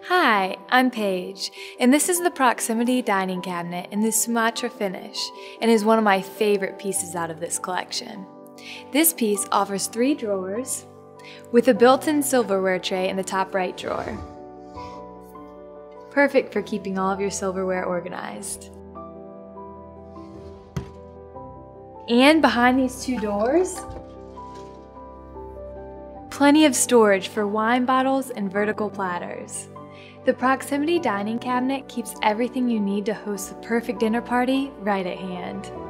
Hi, I'm Paige, and this is the Proximity Dining Cabinet in the Sumatra finish, and is one of my favorite pieces out of this collection. This piece offers 3 drawers, with a built-in silverware tray in the top right drawer. Perfect for keeping all of your silverware organized. And behind these 2 doors, plenty of storage for wine bottles and vertical platters. The Proximity Dining Cabinet keeps everything you need to host the perfect dinner party right at hand.